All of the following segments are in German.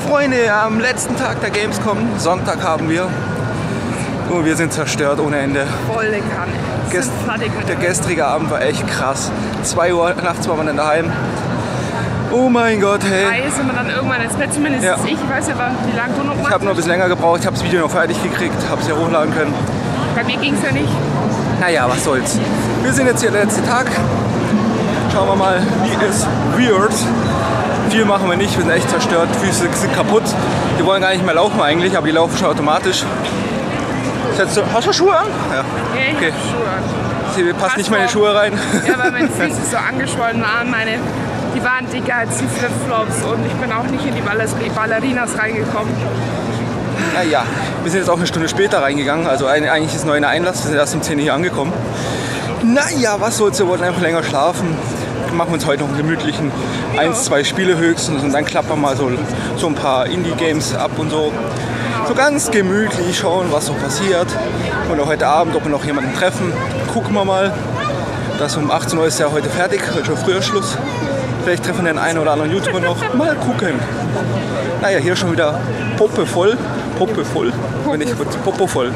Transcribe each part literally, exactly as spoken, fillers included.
Freunde, am letzten Tag der Gamescom, Sonntag haben wir. Und wir sind zerstört ohne Ende. Volle Kanne. Gest der gestrige Abend war echt krass. zwei Uhr nachts waren wir dann daheim. Oh mein Gott, hey. Drei sind wir dann irgendwann ins Bett, zumindest ja. ich. Ich weiß ja, wie lange du noch machst. Ich habe noch ein bisschen länger gebraucht. Ich habe das Video noch fertig gekriegt, habe es ja hochladen können. Bei mir ging es ja nicht. Naja, was soll's. Wir sind jetzt hier der letzte Tag. Schauen wir mal, wie es wird. Viel machen wir nicht, wir sind echt zerstört. Füße sind kaputt. Die wollen gar nicht mehr laufen eigentlich, aber die laufen schon automatisch. Du, hast du Schuhe an? Ja. Ja, ich okay. hab Schuhe an. Sie passt nicht meine Schuhe rein. Ja, weil meine Füße so angeschwollen waren. Meine, die waren dicker als die Flipflops und ich bin auch nicht in die Ballerinas reingekommen. Naja, wir sind jetzt auch eine Stunde später reingegangen. Also eigentlich ist nur ein Einlass, wir sind erst um zehn Uhr hier angekommen. Naja, was soll's, wir wollten einfach länger schlafen. Machen wir uns heute noch einen gemütlichen ja. eins, zwei Spiele höchstens und dann klappen wir mal so, so ein paar Indie-Games ab und so. So ganz gemütlich schauen, was so passiert. Und auch heute Abend, ob wir noch jemanden treffen, gucken wir mal. Das um achtzehn Uhr ist ja heute fertig, heute schon früher Schluss. Vielleicht treffen wir den einen oder anderen YouTuber noch. Mal gucken. Naja, hier schon wieder Poppe voll. Poppe voll. Wenn nicht, Popo voll.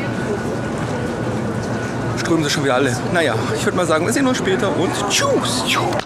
Strömen sie schon wieder alle. Naja, ich würde mal sagen, wir sehen uns später und tschüss.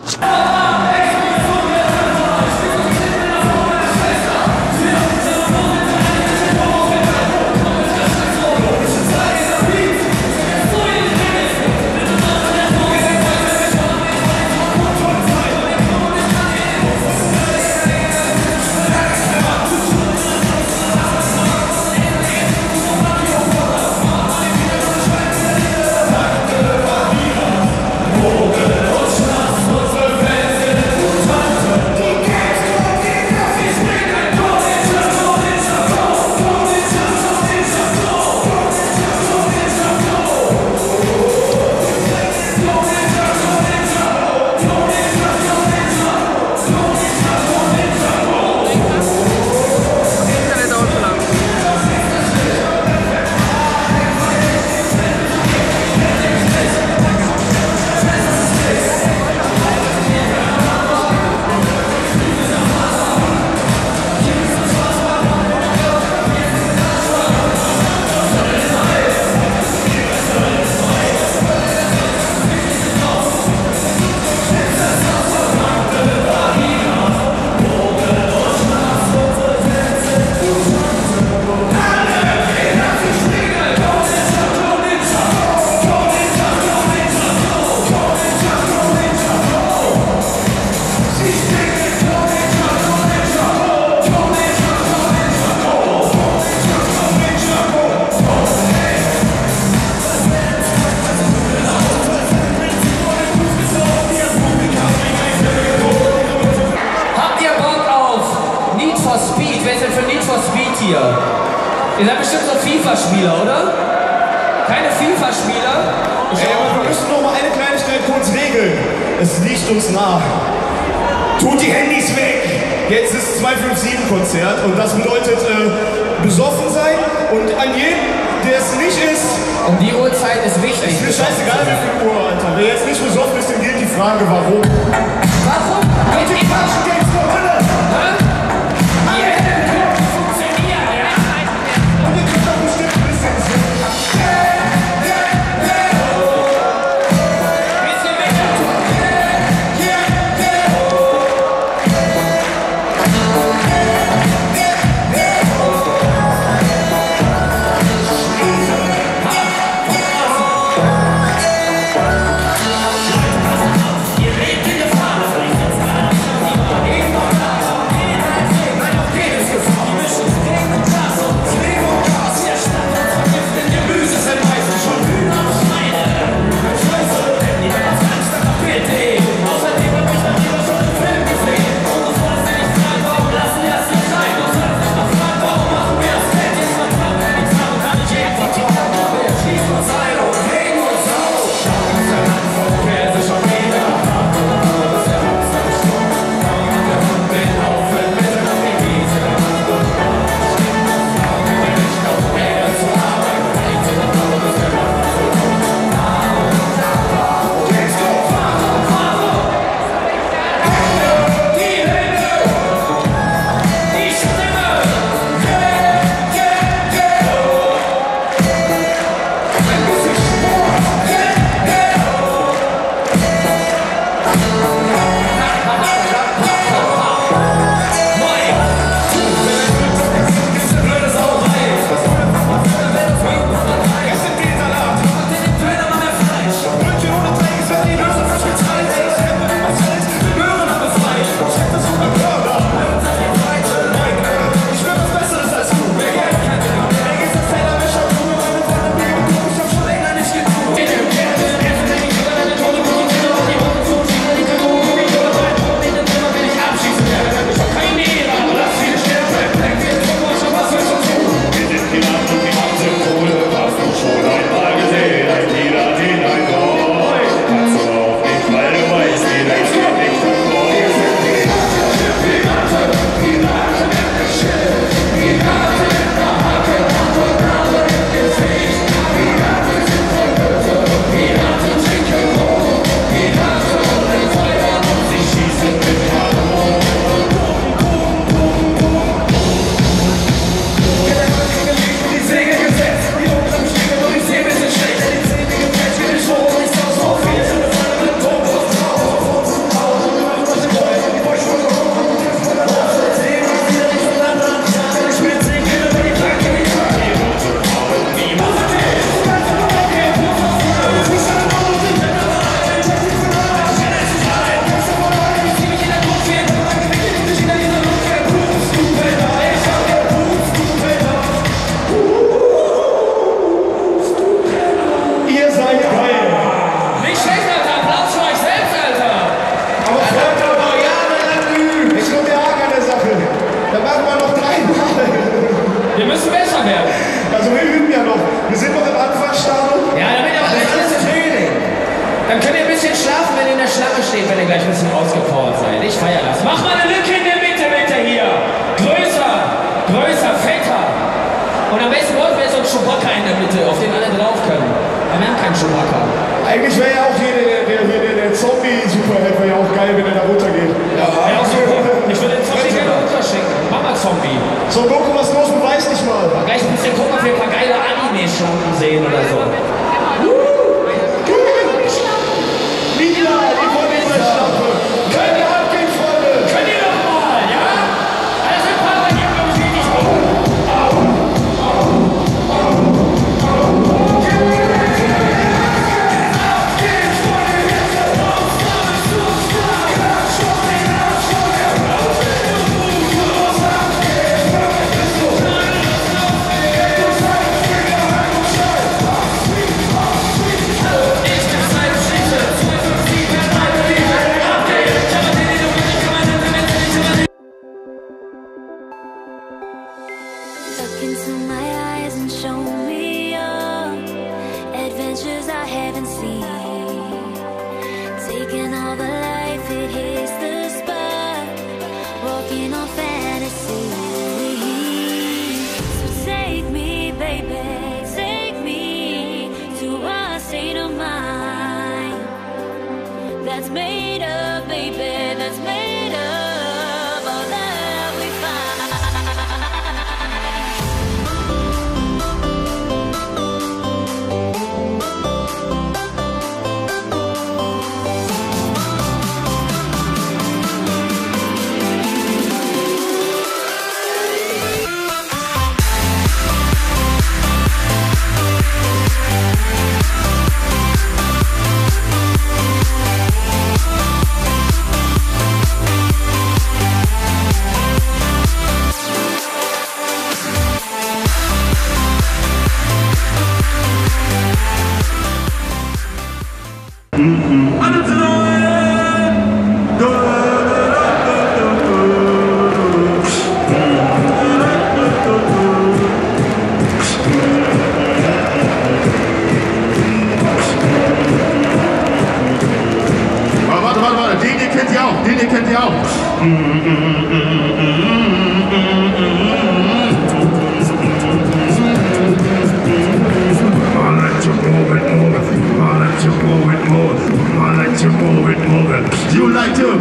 Ihr seid bestimmt so FIFA-Spieler, oder? Keine FIFA-Spieler? Ey, aber wir müssen noch mal eine Kleinigkeit kurz regeln. Es liegt uns nach. Tut die Handys weg! Jetzt ist zwei fünf sieben Konzert und das bedeutet äh, besoffen sein und an jeden, der es nicht ist... Um die Uhrzeit ist wichtig. Es ist mir scheißegal, wie viel Uhr, Alter. Wer jetzt nicht besoffen ist, dem gilt die Frage, warum. Warum? Mit den falschen Games zur Hölle! Hä? Ihr lebt in Gefahr. ausgepowert sein. Ich feiere das. Mach mal eine Lücke in der Mitte, bitte hier. Größer, größer, fetter. Und am besten wollten wir so einen Chewbacca in der Mitte, auf den alle drauf können. Aber wir haben keinen Chewbacca. Eigentlich wäre ja auch hier der, der, der, der, der Zombie-Superheld, wäre ja auch geil, wenn er da runtergeht. Ja, ja, auch so. Ich würde den Zombie gerne runterschicken. Mama-Zombie. So, Goku, was los? Du weißt nicht mal. Mal gleich ein bisschen gucken, ob wir ein paar geile Anime-Stunden sehen oder so. Mila, die Vorleserschlappe. Könnt ihr abgehen, Freunde? Könnt ihr doch mal, ja? Alles mit Power hier, glaube ich, richtig gut. Look into my eyes and show me your adventures I haven't seen. Taking all the life, it hits the spot. Walking on fantasy. So take me, baby, take me to a state of mind that's made up, baby, that's made up all that we find. You like to?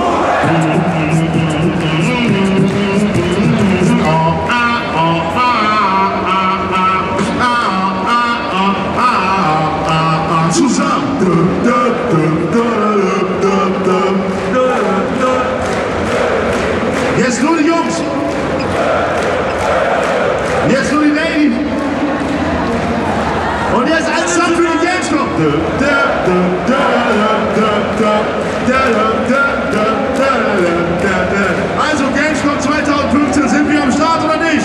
Zusammen. Jetzt nur die Jungs. Jetzt nur die Ladies. Und jetzt alles zusammen für die Gamescom. Also Gamescom zwanzig fünfzehn, sind wir am Start oder nicht?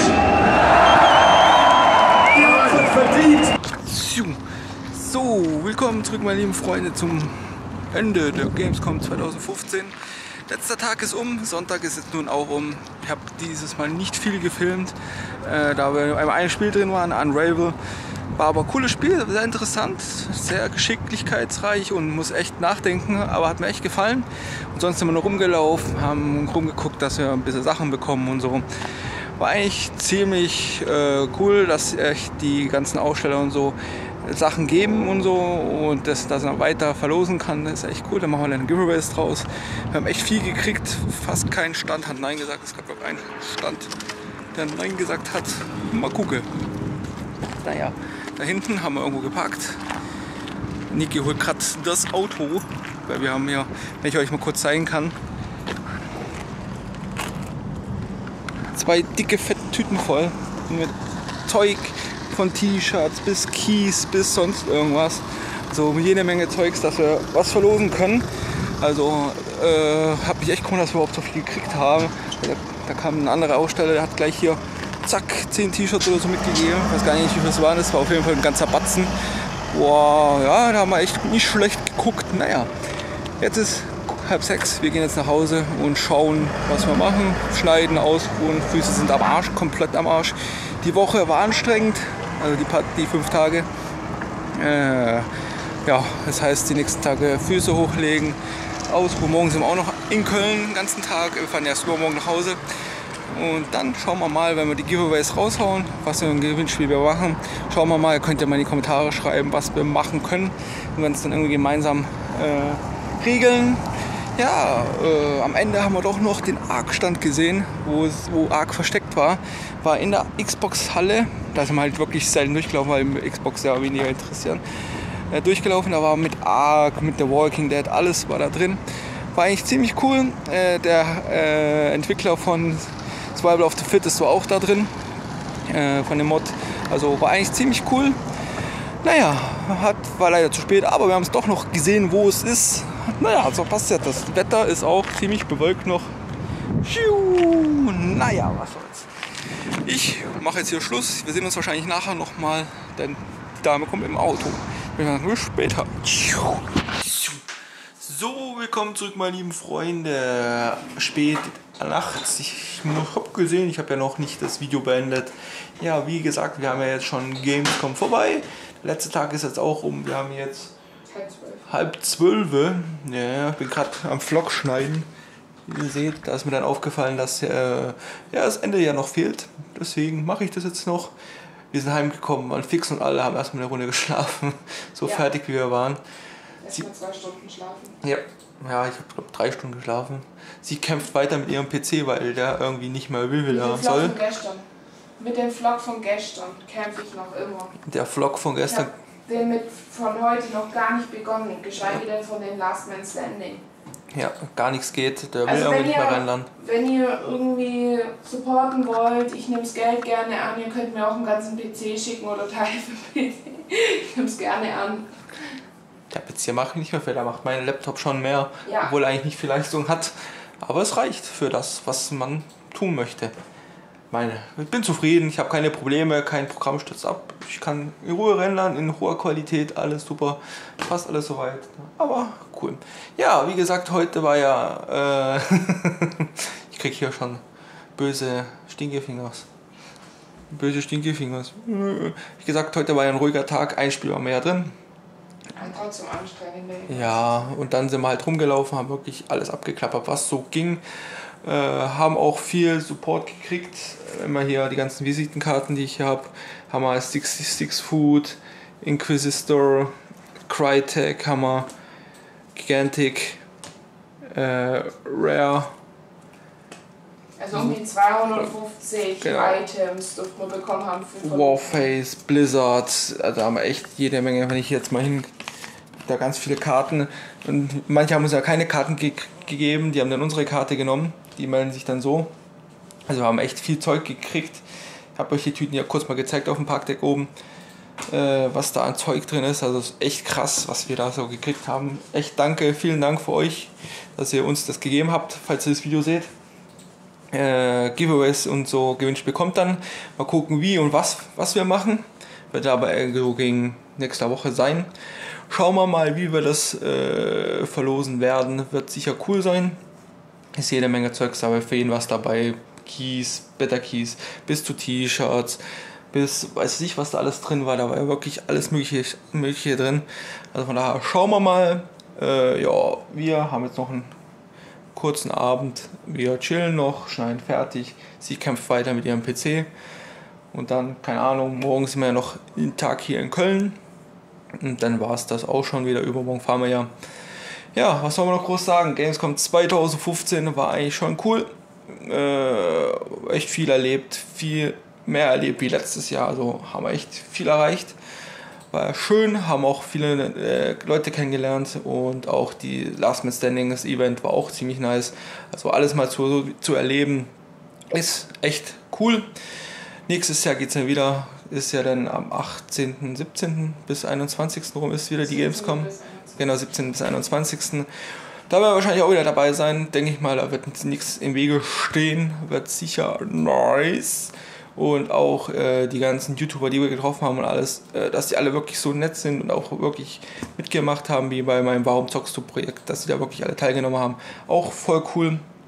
Ja, verdient. So, willkommen zurück, meine lieben Freunde, zum Ende der Gamescom zwanzig fünfzehn. Letzter Tag ist um, Sonntag ist jetzt nun auch um. Ich habe dieses Mal nicht viel gefilmt, äh, da wir einmal ein Spiel drin waren, Unravel. War aber ein cooles Spiel, sehr interessant, sehr geschicklichkeitsreich und muss echt nachdenken, aber hat mir echt gefallen. Und sonst sind wir noch rumgelaufen, haben rumgeguckt, dass wir ein bisschen Sachen bekommen und so. War eigentlich ziemlich äh, cool, dass echt die ganzen Aussteller und so Sachen geben und so und das, dass man weiter verlosen kann, das ist echt cool. Da machen wir dann Giveaways draus. Wir haben echt viel gekriegt, fast kein Stand hat Nein gesagt. Es gab noch einen Stand, der Nein gesagt hat. Mal gucken. Naja, da hinten haben wir irgendwo geparkt. Niki holt gerade das Auto, weil wir haben hier, wenn ich euch mal kurz zeigen kann, zwei dicke, fette Tüten voll mit Zeug. Von T-Shirts bis Keys bis sonst irgendwas. So jede Menge Zeugs, dass wir was verlosen können. Also äh, habe ich echt gewundert, dass wir überhaupt so viel gekriegt haben. Da, da kam ein anderer Aussteller, der hat gleich hier zack zehn T-Shirts oder so mitgegeben. Ich weiß gar nicht, wie viel es waren. Das war auf jeden Fall ein ganzer Batzen. Wow, ja, da haben wir echt nicht schlecht geguckt. Naja, jetzt ist halb sechs. Wir gehen jetzt nach Hause und schauen, was wir machen. Schneiden, ausruhen. Füße sind am Arsch, komplett am Arsch. Die Woche war anstrengend. Also die, paar, die fünf Tage. Äh, ja, das heißt, die nächsten Tage Füße hochlegen, aus. Morgen sind wir auch noch in Köln den ganzen Tag. Wir fahren erst übermorgen nach Hause. Und dann schauen wir mal, wenn wir die Giveaways raushauen, was für ein Gewinnspiel wir machen. Schauen wir mal, ihr könnt ja mal in die Kommentare schreiben, was wir machen können. Und wir uns dann irgendwie gemeinsam äh, regeln. Ja, äh, am Ende haben wir doch noch den Arc-Stand gesehen, wo, es, wo Arc versteckt war. War in der Xbox-Halle. Da sind wir halt wirklich selten durchgelaufen, weil Xbox ja weniger interessieren. Äh, durchgelaufen, da war mit Arc, mit The Walking Dead, alles war da drin. War eigentlich ziemlich cool. Äh, der äh, Entwickler von Survival of the Fittest war auch da drin, äh, von dem Mod. Also war eigentlich ziemlich cool. Naja, hat, war leider zu spät, aber wir haben es doch noch gesehen, wo es ist. Naja, so passiert das. Das Wetter ist auch ziemlich bewölkt noch. Naja, was soll's. Ich mache jetzt hier Schluss. Wir sehen uns wahrscheinlich nachher nochmal, denn die Dame kommt im Auto. Bis später. So, willkommen zurück, meine lieben Freunde. Spät nachts. Ich habe gesehen, ich habe ja noch nicht das Video beendet. Ja, wie gesagt, wir haben ja jetzt schon Gamescom vorbei. Der letzte Tag ist jetzt auch um. Wir haben jetzt halb zwölf. Ja, ich bin gerade am Vlog schneiden. Wie ihr seht, da ist mir dann aufgefallen, dass äh, ja, das Ende ja noch fehlt. Deswegen mache ich das jetzt noch. Wir sind heimgekommen, waren fix und alle haben erstmal eine Runde geschlafen. So ja. Fertig wie wir waren. Erstmal zwei Stunden schlafen. Ja, ja, ich habe glaube drei Stunden geschlafen. Sie kämpft weiter mit ihrem P C, weil der irgendwie nicht mehr will, will er soll. Von gestern. Mit dem Vlog von gestern kämpfe ich noch immer. Der Vlog von gestern? Ich habe den mit von heute noch gar nicht begonnen, geschweige denn von den Last Man Standing. Ja, gar nichts geht, der will also irgendwie nicht ihr, mehr reinladen. Wenn ihr irgendwie supporten wollt, ich nehme es Geld gerne an, ihr könnt mir auch einen ganzen P C schicken oder Teile für P C. Ich nehme es gerne an. Der P C mache ich nicht mehr viel, da macht mein Laptop schon mehr, ja. Obwohl er eigentlich nicht viel Leistung hat. Aber es reicht für das, was man tun möchte. Meine, ich bin zufrieden, ich habe keine Probleme, kein Programm stürzt ab. Ich kann in Ruhe rendern, in hoher Qualität, alles super, passt alles soweit. Aber cool. Ja, wie gesagt, heute war ja, äh, ich krieg hier schon böse Stinkefingers. Böse Stinkefingers. Wie gesagt, heute war ja ein ruhiger Tag, ein Spiel war mehr drin. Trotzdem anstrengend. Ja, und dann sind wir halt rumgelaufen, haben wirklich alles abgeklappert, was so ging. Äh, haben auch viel Support gekriegt. Immer hier die ganzen Visitenkarten, die ich hier habe. Haben wir sechsundsechzig Food, Inquisitor, Crytek, haben wir Gigantic, äh, Rare. Also um die zweihundertfünfzig genau. Items durften wir bekommen haben. Warface, Blizzard, also haben wir echt jede Menge, wenn ich jetzt mal hin, da ganz viele Karten. Und manche haben uns ja keine Karten ge gegeben, die haben dann unsere Karte genommen, die melden sich dann so. Also wir haben echt viel Zeug gekriegt. Ich habe euch die Tüten ja kurz mal gezeigt auf dem Parkdeck oben, äh, was da an Zeug drin ist. Also es ist echt krass, was wir da so gekriegt haben. Echt danke, vielen Dank für euch, dass ihr uns das gegeben habt, falls ihr das Video seht. Äh, Giveaways und so Gewinnspiel kommt dann. Mal gucken, wie und was, was wir machen. Wird aber so gegen nächste Woche sein. Schauen wir mal, wie wir das äh, verlosen werden. Wird sicher cool sein. Ist jede Menge Zeugs dabei, für jeden was dabei. Keys, Better Keys, bis zu T-Shirts, bis weiß ich, was da alles drin war. Da war ja wirklich alles mögliche, mögliche drin. Also von daher schauen wir mal. Äh, ja, wir haben jetzt noch einen kurzen Abend. Wir chillen noch, schneiden fertig. Sie kämpft weiter mit ihrem P C. Und dann, keine Ahnung, morgen sind wir ja noch einen Tag hier in Köln. Und dann war es das auch schon wieder. Übermorgen fahren wir ja. Ja, was soll man noch groß sagen? Gamescom zwanzig fünfzehn war eigentlich schon cool. Äh, echt viel erlebt. Viel mehr erlebt wie letztes Jahr. Also haben wir echt viel erreicht. War schön, haben auch viele äh, Leute kennengelernt. Und auch die Last Man Standing, das Event, war auch ziemlich nice. Also alles mal zu, zu erleben ist echt cool. Nächstes Jahr geht es dann wieder. Ist ja dann am achtzehnten, siebzehnten bis einundzwanzigsten rum ist wieder die Gamescom. Genau, siebzehnten bis einundzwanzigsten Da werden wir wahrscheinlich auch wieder dabei sein. Denke ich mal, da wird nichts im Wege stehen. Wird sicher nice. Und auch äh, die ganzen YouTuber, die wir getroffen haben und alles, äh, dass die alle wirklich so nett sind und auch wirklich mitgemacht haben, wie bei meinem Warum zockst du Projekt, dass die da wirklich alle teilgenommen haben. Auch voll cool.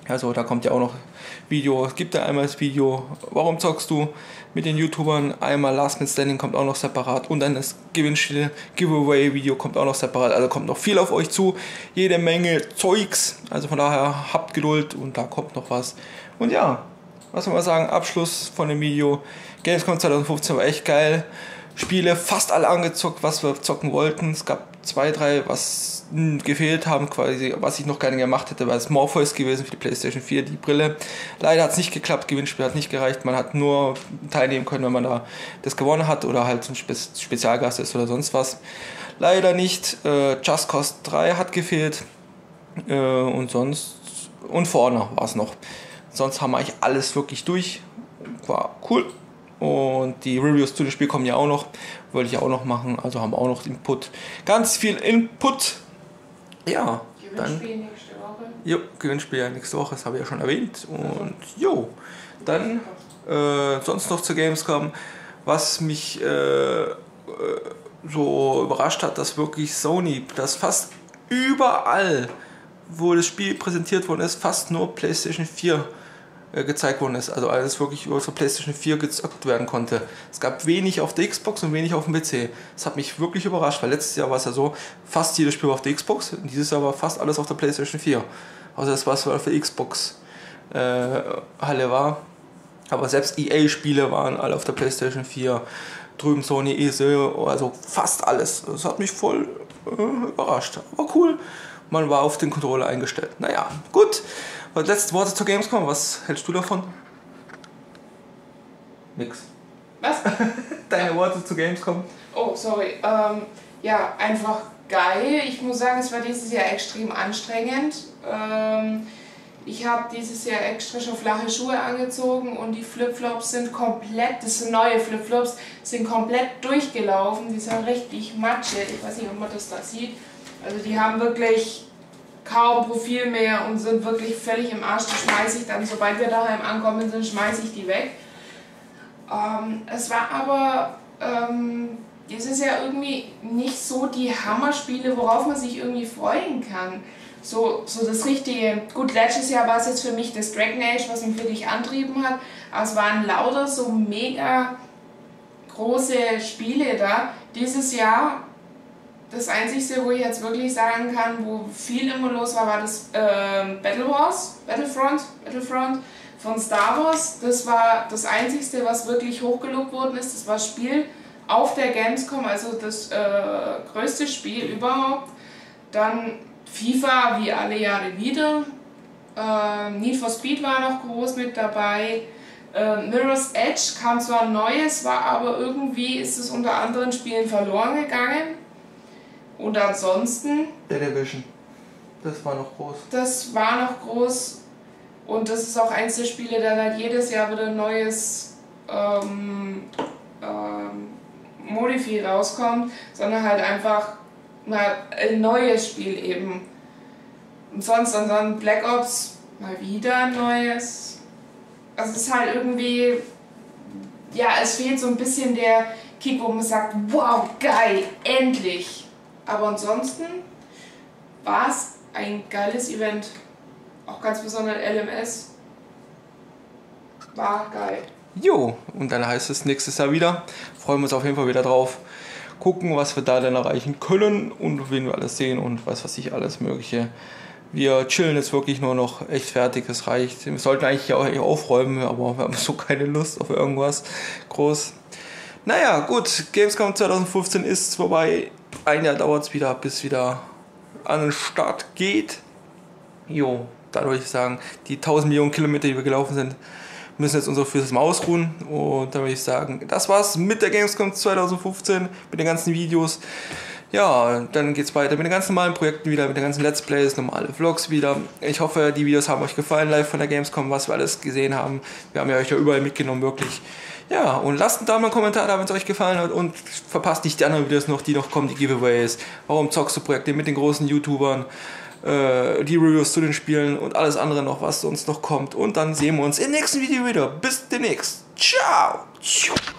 Also da kommt ja auch noch Video, es gibt ja einmal das Video, warum zockst du mit den YouTubern, einmal Last Man Standing kommt auch noch separat und dann das Gewinnspiel, Giveaway-Video kommt auch noch separat, also kommt noch viel auf euch zu, jede Menge Zeugs, also von daher habt Geduld und da kommt noch was. Und ja, was soll man sagen, Abschluss von dem Video, Gamescom zwanzig fünfzehn war echt geil, Spiele fast alle angezockt, was wir zocken wollten, es gab zwei, drei, was mh, gefehlt haben, quasi, was ich noch gerne gemacht hätte, war es Morpheus gewesen für die PlayStation vier, die Brille. Leider hat es nicht geklappt, Gewinnspiel hat nicht gereicht, man hat nur teilnehmen können, wenn man da das gewonnen hat oder halt ein Spe Spezialgast ist oder sonst was. Leider nicht, äh, Just Cause drei hat gefehlt äh, und sonst, und For Honor war es noch. Sonst haben wir eigentlich alles wirklich durch, war cool. Und die Reviews zu dem Spiel kommen ja auch noch, wollte ich auch noch machen, also haben wir auch noch Input, ganz viel Input. Ja, dann Gewinnspiel nächste Woche. Jo, Gewinnspiel ja nächste Woche, das habe ich ja schon erwähnt. Und jo, dann äh, sonst noch zur Gamescom, was mich äh, äh, so überrascht hat, dass wirklich Sony, dass fast überall, wo das Spiel präsentiert worden ist, fast nur PlayStation vier gezeigt worden ist, also alles wirklich über zur PlayStation vier gezockt werden konnte. Es gab wenig auf der Xbox und wenig auf dem P C. Das hat mich wirklich überrascht, weil letztes Jahr war es ja so, fast jedes Spiel war auf der Xbox, und dieses Jahr war fast alles auf der PlayStation vier. Also das, was auf der Xbox äh, Halle war. Aber selbst E A-Spiele waren alle auf der PlayStation vier. Drüben Sony, E S L, also fast alles. Das hat mich voll äh, überrascht. Aber cool, man war auf den Controller eingestellt. Naja, gut. Und letzte Worte zur Gamescom, was hältst du davon? Nix. Was? Deine Worte zur Gamescom? Oh, sorry. Ähm, ja, einfach geil. Ich muss sagen, es war dieses Jahr extrem anstrengend. Ähm, ich habe dieses Jahr extra schon flache Schuhe angezogen und die Flipflops sind komplett, das sind neue Flipflops, sind komplett durchgelaufen. Die sind richtig matschig. Ich weiß nicht, ob man das da sieht. Also die haben wirklich kaum Profil mehr und sind wirklich völlig im Arsch. Die schmeiße ich dann, sobald wir daheim ankommen sind, schmeiße ich die weg. Ähm, es war aber ähm, dieses Jahr irgendwie nicht so die Hammerspiele, worauf man sich irgendwie freuen kann. So, so das richtige, gut, letztes Jahr war es jetzt für mich das Dragon Age, was mich wirklich antrieben hat, aber es waren lauter so mega große Spiele da. Dieses Jahr, das Einzige, wo ich jetzt wirklich sagen kann, wo viel immer los war, war das äh, Battle Wars, Battlefront, Battlefront von Star Wars. Das war das Einzige, was wirklich hochgelobt worden ist. Das war das Spiel auf der Gamescom, also das äh, größte Spiel überhaupt. Dann FIFA wie alle Jahre wieder. Äh, Need for Speed war noch groß mit dabei. Äh, Mirror's Edge kam zwar ein neues, war aber irgendwie ist es unter anderen Spielen verloren gegangen. Und ansonsten... The Division. Das war noch groß. Das war noch groß. Und das ist auch eins der Spiele, dann halt jedes Jahr wieder ein neues ähm, ähm, Modifi rauskommt, sondern halt einfach mal ein neues Spiel eben. Und sonst und dann Black Ops mal wieder ein neues. Also es ist halt irgendwie, ja, es fehlt so ein bisschen der Kick, wo man sagt, wow, geil, endlich. Aber ansonsten war es ein geiles Event. Auch ganz besonders L M S. War geil. Jo, und dann heißt es nächstes Jahr wieder. Freuen wir uns auf jeden Fall wieder drauf. Gucken, was wir da dann erreichen können und wen wir alles sehen und was weiß ich, alles Mögliche. Wir chillen jetzt wirklich nur noch echt fertig, es reicht. Wir sollten eigentlich auch aufräumen, aber wir haben so keine Lust auf irgendwas groß. Naja, gut, Gamescom zwanzig fünfzehn ist vorbei. Ein Jahr dauert es wieder, bis wieder an den Start geht. Jo, da würde ich sagen, die tausend Millionen Kilometer, die wir gelaufen sind, müssen jetzt unsere Füße mal ausruhen. Und da würde ich sagen, das war's mit der Gamescom zwanzig fünfzehn, mit den ganzen Videos. Ja, dann geht's weiter mit den ganzen normalen Projekten wieder, mit den ganzen Let's Plays, normale Vlogs wieder. Ich hoffe, die Videos haben euch gefallen, live von der Gamescom, was wir alles gesehen haben. Wir haben ja euch ja überall mitgenommen, wirklich. Ja, und lasst einen Daumen und Kommentar da, wenn es euch gefallen hat. Und verpasst nicht die anderen Videos noch, die noch kommen, die Giveaways. Warum zockst du Projekte mit den großen YouTubern? Äh, die Reviews zu den Spielen und alles andere noch, was sonst noch kommt. Und dann sehen wir uns im nächsten Video wieder. Bis demnächst. Ciao!